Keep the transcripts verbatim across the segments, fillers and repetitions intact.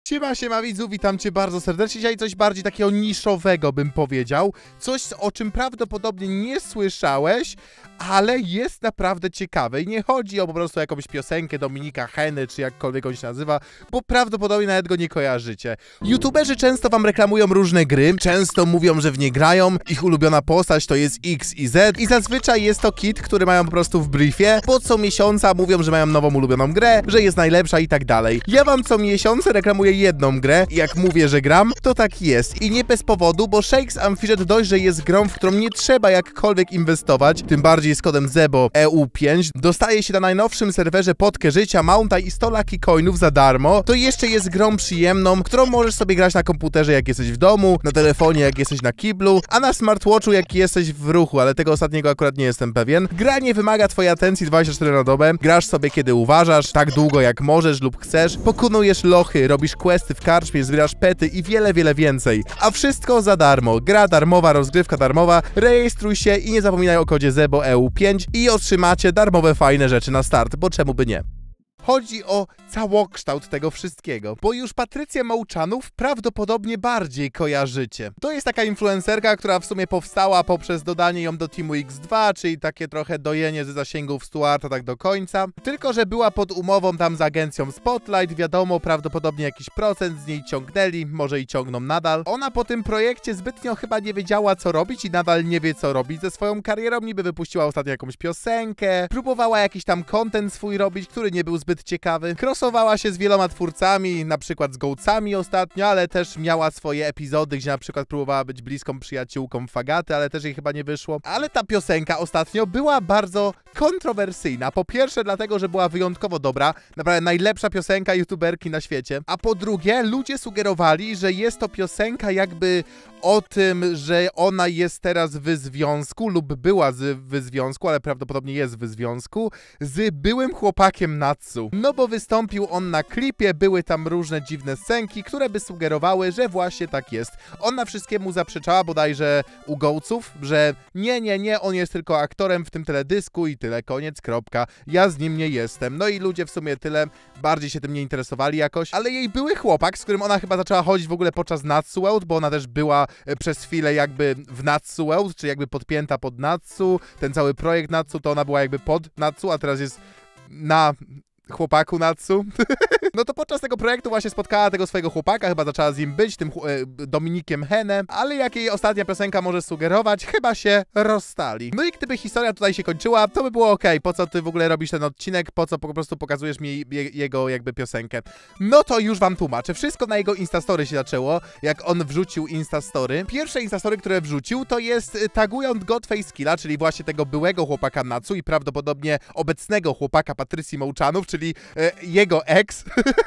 Siema, siema widzu, witam cię bardzo serdecznie. Dzisiaj coś bardziej takiego niszowego bym powiedział. Coś, o czym prawdopodobnie nie słyszałeś, ale jest naprawdę ciekawe. I nie chodzi o po prostu jakąś piosenkę Dominika Heny, czy jakkolwiek on się nazywa, bo prawdopodobnie nawet go nie kojarzycie. YouTuberzy często wam reklamują różne gry, często mówią, że w nie grają, ich ulubiona postać to jest X i Z i zazwyczaj jest to kit, który mają po prostu w briefie, po co miesiąca mówią, że mają nową ulubioną grę, że jest najlepsza i tak dalej. Ja wam co miesiąc reklamuję jedną grę i jak mówię, że gram, to tak jest. I nie bez powodu, bo Shakes Amphibet dość, że jest grą, w którą nie trzeba jakkolwiek inwestować, tym bardziej z kodem Zebo E U pięć, dostaje się na najnowszym serwerze potkę życia, mounta i sto lucky coinów za darmo, to jeszcze jest grą przyjemną, którą możesz sobie grać na komputerze jak jesteś w domu, na telefonie jak jesteś na kiblu, a na smartwatchu jak jesteś w ruchu, ale tego ostatniego akurat nie jestem pewien. Gra nie wymaga twojej atencji dwadzieścia cztery na dobę, grasz sobie kiedy uważasz, tak długo jak możesz lub chcesz, pokonujesz lochy, robisz questy w karczmie, zbierasz pety i wiele, wiele więcej. A wszystko za darmo. Gra darmowa, rozgrywka darmowa, rejestruj się i nie zapominaj o kodzie Zebo E U pięć i otrzymacie darmowe fajne rzeczy na start, bo czemu by nie? Chodzi o całokształt tego wszystkiego, bo już Patrycję Mołczanów prawdopodobnie bardziej kojarzycie. To jest taka influencerka, która w sumie powstała poprzez dodanie ją do Teamu X dwa, czyli takie trochę dojenie ze zasięgów Stuarta tak do końca. Tylko że była pod umową tam z agencją Spotlight, wiadomo, prawdopodobnie jakiś procent z niej ciągnęli, może i ciągną nadal. Ona po tym projekcie zbytnio chyba nie wiedziała co robić i nadal nie wie co robić ze swoją karierą, niby wypuściła ostatnio jakąś piosenkę, próbowała jakiś tam content swój robić, który nie był zbyt ciekawy. Crossowała się z wieloma twórcami, na przykład z Gołcami ostatnio, ale też miała swoje epizody, gdzie na przykład próbowała być bliską przyjaciółką Fagaty, ale też jej chyba nie wyszło. Ale ta piosenka ostatnio była bardzo kontrowersyjna. Po pierwsze dlatego, że była wyjątkowo dobra, naprawdę najlepsza piosenka youtuberki na świecie. A po drugie, ludzie sugerowali, że jest to piosenka jakby o tym, że ona jest teraz w związku lub była z, w związku, ale prawdopodobnie jest w związku z byłym chłopakiem Natsu. No bo wystąpił on na klipie, były tam różne dziwne scenki, które by sugerowały, że właśnie tak jest. Ona wszystkiemu zaprzeczała bodajże u Gołców, że nie, nie, nie, on jest tylko aktorem w tym teledysku i tyle, koniec, kropka. Ja z nim nie jestem. No i ludzie w sumie tyle bardziej się tym nie interesowali jakoś, ale jej były chłopak, z którym ona chyba zaczęła chodzić w ogóle podczas Natsu World, bo ona też była przez chwilę jakby w Natsu World, czy jakby podpięta pod Natsu. Ten cały projekt Natsu to ona była jakby pod Natsu, a teraz jest na chłopaku Natsu. No to podczas tego projektu właśnie spotkała tego swojego chłopaka, chyba zaczęła z nim być, tym e, Dominikiem Henem, ale jak jej ostatnia piosenka może sugerować, chyba się rozstali. No i gdyby historia tutaj się kończyła, to by było okej, po co ty w ogóle robisz ten odcinek, po co po prostu pokazujesz mi je, jego jakby piosenkę. No to już wam tłumaczę. Wszystko na jego Instastory się zaczęło, jak on wrzucił Instastory. Pierwsze Instastory, które wrzucił, to jest tagując Godface Killa, czyli właśnie tego byłego chłopaka Natsu i prawdopodobnie obecnego chłopaka Patrycji Mołczanów, czyli e, jego ex.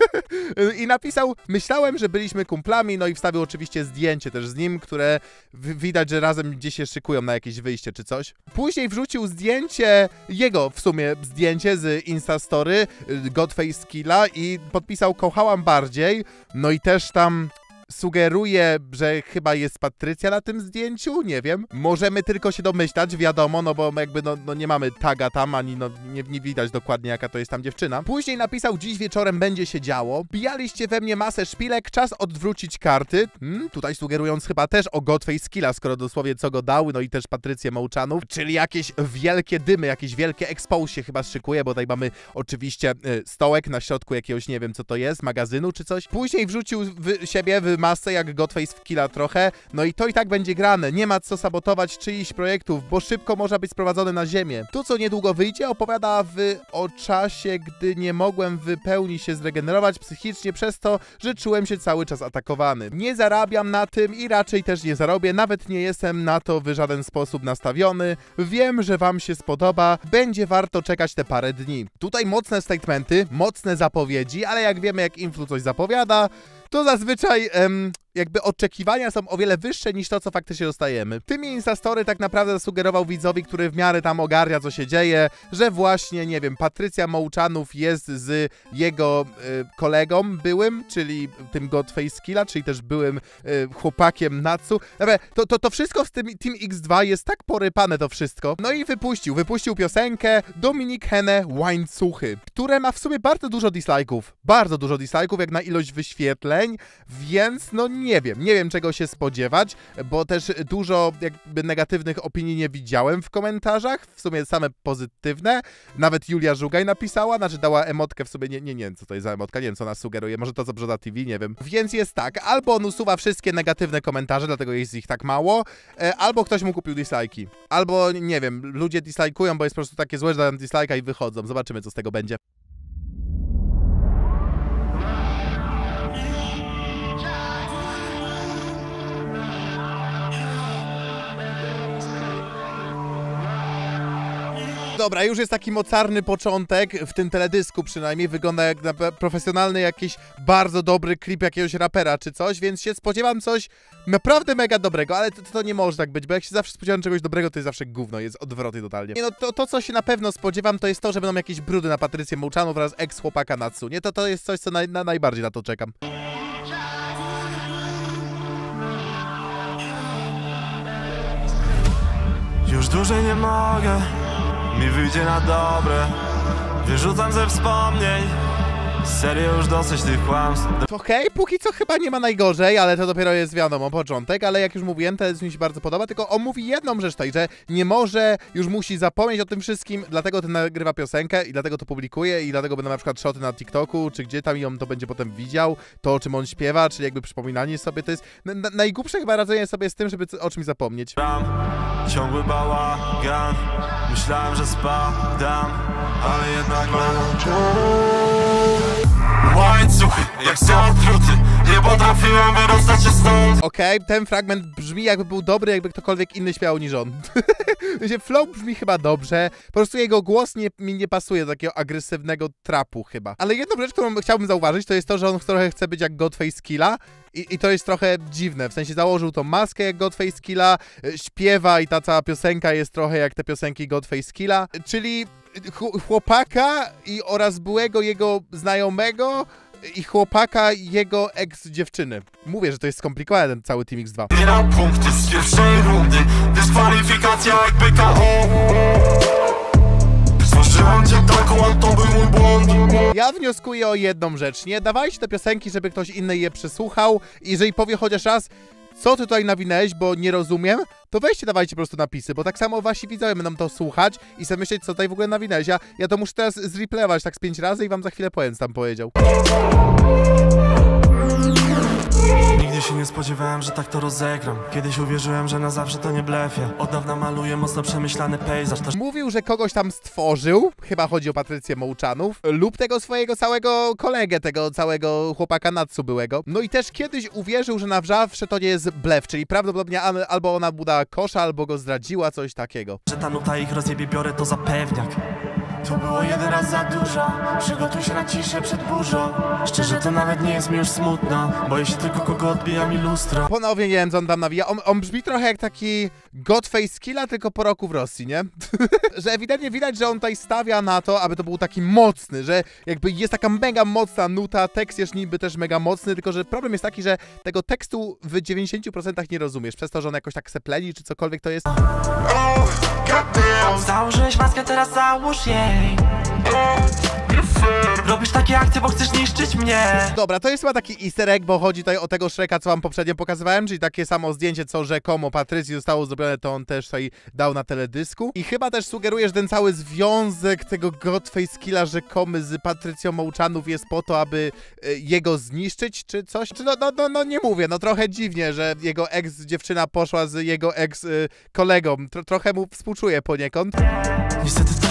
I napisał, myślałem, że byliśmy kumplami, no i wstawił oczywiście zdjęcie też z nim, które widać, że razem gdzieś się szykują na jakieś wyjście czy coś. Później wrzucił zdjęcie, jego w sumie zdjęcie z Instastory, Godface Killa i podpisał kochałam bardziej, no i też tam sugeruje, że chyba jest Patrycja na tym zdjęciu, nie wiem. Możemy tylko się domyślać, wiadomo, no bo jakby no, no nie mamy taga tam, ani no nie, nie widać dokładnie jaka to jest tam dziewczyna. Później napisał, dziś wieczorem będzie się działo. Bijaliście we mnie masę szpilek, czas odwrócić karty. Hmm, tutaj sugerując chyba też o Godface Killa, skoro dosłownie co go dały, no i też Patrycję Mołczanów, czyli jakieś wielkie dymy, jakieś wielkie expose się chyba szykuje, bo tutaj mamy oczywiście y, stołek na środku jakiegoś, nie wiem co to jest, magazynu czy coś. Później wrzucił w siebie w masę jak Godface Killa trochę, no i to i tak będzie grane, nie ma co sabotować czyichś projektów, bo szybko można być sprowadzony na ziemię. To, co niedługo wyjdzie, opowiada w o czasie, gdy nie mogłem w pełni się zregenerować psychicznie przez to, że czułem się cały czas atakowany. Nie zarabiam na tym i raczej też nie zarobię, nawet nie jestem na to w żaden sposób nastawiony. Wiem, że wam się spodoba, będzie warto czekać te parę dni. Tutaj mocne statementy, mocne zapowiedzi, ale jak wiemy, jak influ coś zapowiada, to zazwyczaj em, jakby oczekiwania są o wiele wyższe niż to, co faktycznie dostajemy. Tymi Instastory tak naprawdę zasugerował widzowi, który w miarę tam ogarnia, co się dzieje, że właśnie, nie wiem, Patrycja Mołczanów jest z jego y, kolegą byłym, czyli tym Godface Killa, czyli też byłym y, chłopakiem Natsu. Dobra, to, to, to wszystko w tym Team X dwa jest tak porypane to wszystko. No i wypuścił, wypuścił piosenkę Dominik Henne Łańcuchy, które ma w sumie bardzo dużo dislike'ów. Bardzo dużo dislike'ów, jak na ilość wyświetleń, więc no nie wiem, nie wiem czego się spodziewać, bo też dużo jakby negatywnych opinii nie widziałem w komentarzach, w sumie same pozytywne. Nawet Julia Żugaj napisała, znaczy dała emotkę w sobie, nie, nie, nie wiem co to jest za emotka, nie wiem co nas sugeruje, może to co Brzoza T V, nie wiem. Więc jest tak, albo on usuwa wszystkie negatywne komentarze, dlatego jest ich tak mało, albo ktoś mu kupił dislike'i, albo nie wiem, ludzie dislike'ują, bo jest po prostu takie złe, że dają dislike'a i wychodzą. Zobaczymy co z tego będzie. Dobra, już jest taki mocarny początek, w tym teledysku przynajmniej, wygląda jak na profesjonalny jakiś bardzo dobry klip jakiegoś rapera czy coś, więc się spodziewam coś naprawdę mega dobrego, ale to, to nie może tak być, bo jak się zawsze spodziewam czegoś dobrego, to jest zawsze gówno, jest odwrotnie totalnie. Nie, no to, to co się na pewno spodziewam, to jest to, że będą jakieś brudy na Patrycję Mołczanów oraz ex-chłopaka Natsu, nie? To, to jest coś, co naj, na, najbardziej na to czekam. Już dłużej nie mogę, mi wyjdzie na dobre. Wyrzucam ze wspomnień, serio już dosyć tych kłamstw. Okej, okay, póki co chyba nie ma najgorzej, ale to dopiero jest wiadomo, początek, ale jak już mówiłem, to mi się bardzo podoba, tylko on mówi jedną rzecz tutaj, że nie może, już musi zapomnieć o tym wszystkim, dlatego ten nagrywa piosenkę i dlatego to publikuje i dlatego będą na przykład shoty na TikToku, czy gdzie tam i on to będzie potem widział, to o czym on śpiewa, czyli jakby przypominanie sobie, to jest na, najgłupsze chyba radzenie sobie z tym, żeby o czymś zapomnieć. Ciągły bałagan, myślałem, że spadam, ale jednak mam łańcuch, jak zatruty, nie potrafiłem wydostać się stąd. Okej, okay, ten fragment brzmi jakby był dobry, jakby ktokolwiek inny śpiewał niż on. Flow brzmi chyba dobrze, po prostu jego głos nie, mi nie pasuje do takiego agresywnego trapu chyba. Ale jedną rzecz, którą chciałbym zauważyć, to jest to, że on trochę chce być jak Godface Killa. I, I to jest trochę dziwne, w sensie założył tą maskę jak Godface Killa, śpiewa i ta cała piosenka jest trochę jak te piosenki Godface Killa, czyli chłopaka i oraz byłego jego znajomego i chłopaka jego ex-dziewczyny. Mówię, że to jest skomplikowane ten cały Team X dwa. Zbieram punkty z pierwszej rundy, dyskwalifikacja jak P K O. Zważyłem cię taką, a to był mój błąd. Ja wnioskuję o jedną rzecz, nie dawajcie te piosenki, żeby ktoś inny je przesłuchał i jeżeli powie chociaż raz, co ty tutaj nawinęłeś, bo nie rozumiem, to weźcie, dawajcie po prostu napisy, bo tak samo wasi widzowie będą to słuchać i sobie myśleć, co tutaj w ogóle nawinęłeś. Ja, ja to muszę teraz zreplayować tak z pięć razy i wam za chwilę powiem, co tam powiedział. Nigdy się nie spodziewałem, że tak to rozegram. Kiedyś uwierzyłem, że na zawsze to nie blefie. Od dawna maluję mocno przemyślany pejzaż. Też... Mówił, że kogoś tam stworzył, chyba chodzi o Patrycję Mołczanów, lub tego swojego całego kolegę, tego całego chłopaka Natsu byłego. No i też kiedyś uwierzył, że na zawsze to nie jest blef, czyli prawdopodobnie albo ona buda kosza, albo go zdradziła, coś takiego. Że ta nuta ich rozjebie, biorę to za pewniak. To było jeden raz za dużo, przygotuj się na ciszę przed burzą. Szczerze to nawet nie jest mi już smutno, boję się tylko kogo odbija mi lustro. Ponownie nie wiem co on tam nawija, on, on brzmi trochę jak taki Godface Killa, tylko po roku w Rosji, nie? Że ewidentnie widać, że on tutaj stawia na to, aby to był taki mocny, że jakby jest taka mega mocna nuta, tekst jest niby też mega mocny, tylko że problem jest taki, że tego tekstu w dziewięćdziesięciu procentach nie rozumiesz, przez to, że on jakoś tak sepleni, czy cokolwiek to jest. Założyłeś maskę, teraz załóż jej. Robisz takie akcje, bo chcesz niszczyć mnie. Dobra, to jest chyba taki easter egg, bo chodzi tutaj o tego Shreka, co wam poprzednio pokazywałem, czyli takie samo zdjęcie, co rzekomo Patrycji zostało zrobione, to on też tutaj dał na teledysku. I chyba też sugeruje, że ten cały związek tego Godface Killa rzekomy z Patrycją Mołczanów jest po to, aby y, jego zniszczyć, czy coś? Czy no, no, no, no nie mówię, no trochę dziwnie, że jego ex-dziewczyna poszła z jego ex-kolegą. Tro trochę mu współczuję poniekąd. Niestety to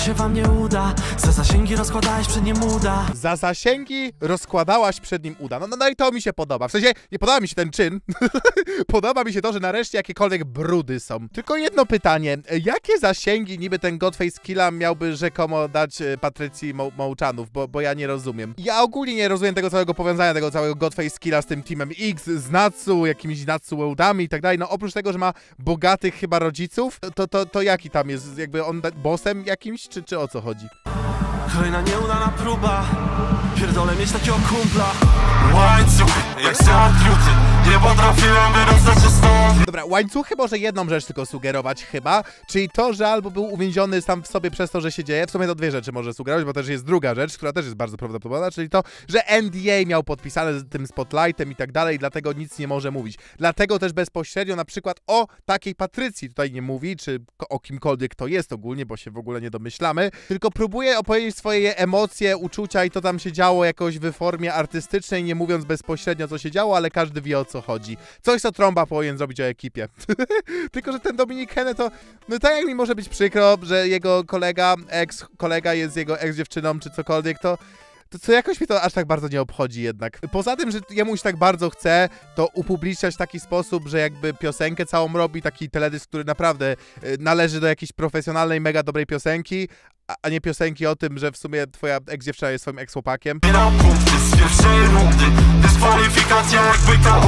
się wam nie uda. Za zasięgi rozkładałeś przed nim uda. Za zasięgi rozkładałaś przed nim uda. No, no, no i to mi się podoba. W sensie, nie podoba mi się ten czyn. Podoba mi się to, że nareszcie jakiekolwiek brudy są. Tylko jedno pytanie. Jakie zasięgi niby ten Ghostface Killah miałby rzekomo dać Patrycji Mo Mołczanów? Bo, bo ja nie rozumiem. Ja ogólnie nie rozumiem tego całego powiązania, tego całego Ghostface Killah z tym Teamem X, z Natsu, jakimiś Natsu wełdami i tak dalej. No oprócz tego, że ma bogatych chyba rodziców, to, to, to jaki tam jest? Jakby on bossem jakimś, czy, czy o co chodzi? Kolejna nieudana próba. Pierdolę mieć takiego kumpla. Łańcuch, jak zamknięty. Nie potrafiłem wyrostać się stąd. Dobra, łańcuchy może jedną rzecz tylko sugerować chyba, czyli to, że albo był uwięziony sam w sobie przez to, że się dzieje. W sumie to dwie rzeczy może sugerować, bo też jest druga rzecz, która też jest bardzo prawdopodobna, czyli to, że N D A miał podpisane z tym Spotlightem i tak dalej, dlatego nic nie może mówić. Dlatego też bezpośrednio na przykład o takiej Patrycji tutaj nie mówi, czy o kimkolwiek to jest ogólnie, bo się w ogóle nie domyślamy, tylko próbuje opowiedzieć swoje emocje, uczucia i to tam się działo jakoś w formie artystycznej, nie mówiąc bezpośrednio co się działo, ale każdy wie o co chodzi. Coś, co Trąba powinien zrobić o ekipie. Tylko, że ten Dominik Henne to, no tak jak mi może być przykro, że jego kolega, ex-kolega jest jego ex-dziewczyną, czy cokolwiek, to To co jakoś mi to aż tak bardzo nie obchodzi jednak. Poza tym, że jemu się tak bardzo chce, to upubliczniać w taki sposób, że jakby piosenkę całą robi, taki teledysk, który naprawdę y, należy do jakiejś profesjonalnej, mega dobrej piosenki, a, a nie piosenki o tym, że w sumie twoja ex-dziewczyna jest swoim ex-chłopakiem. Na punkty z pierwszej rundy. Dyskwalifikacja jakby to.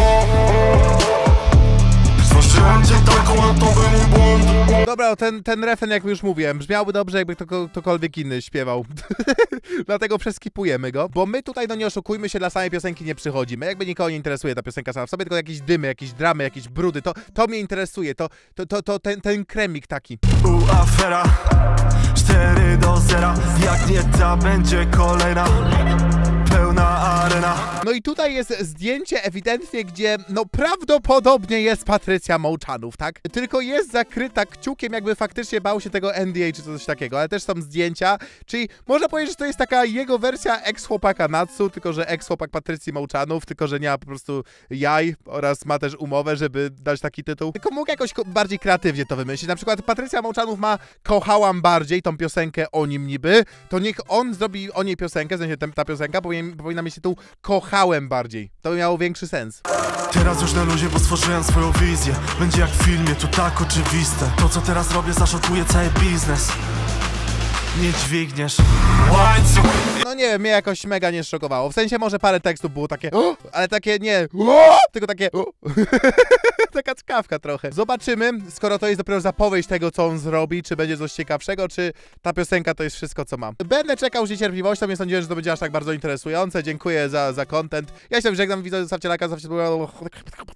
Zważyłem cię taką, a to był mój błąd. Dobra, ten, ten refren, jak już mówiłem, brzmiałby dobrze, jakby to, ktokolwiek inny śpiewał. Dlatego przeskipujemy go, bo my tutaj, no nie oszukujmy się, dla samej piosenki nie przychodzimy. Jakby nikogo nie interesuje ta piosenka sama w sobie, tylko jakieś dymy, jakieś dramy, jakieś brudy, to, to mnie interesuje, to, to, to, to ten, ten kremik taki. U afera cztery do zera. Jak nie ta będzie kolejna pełna arena. No i tutaj jest zdjęcie ewidentnie, gdzie no prawdopodobnie jest Patrycja Mołczanów, tak? Tylko jest zakryta kciukiem, jakby faktycznie bał się tego N D A czy coś takiego, ale też są zdjęcia, czyli można powiedzieć, że to jest taka jego wersja ex-chłopaka Natsu, tylko że ex-chłopak Patrycji Mołczanów, tylko że nie ma po prostu jaj oraz ma też umowę, żeby dać taki tytuł. Tylko mógł jakoś bardziej kreatywnie to wymyślić. Na przykład Patrycja Mołczanów ma Kochałam bardziej, tą piosenkę o nim niby, to niech on zrobi o niej piosenkę, w sensie ta piosenka powinien, powinna mieć tytuł Kochałem bardziej. To by miało większy sens. Teraz już na luzie, bo stworzyłem swoją wizję. Będzie jak w filmie, to tak oczywiste. To co teraz robię zaszokuje cały biznes. Nie dźwigniesz łańcuch. No nie wiem, mnie jakoś mega nie szokowało. W sensie może parę tekstów było takie, o, ale takie nie, o, tylko takie, o. Taka czkawka trochę. Zobaczymy, skoro to jest dopiero zapowiedź tego, co on zrobi, czy będzie coś ciekawszego, czy ta piosenka to jest wszystko, co mam. Będę czekał z niecierpliwością, nie sądziłem, że to będzie aż tak bardzo interesujące. Dziękuję za, za content. Ja się żegnam, widzę, zostawcie lajka, zostawcie...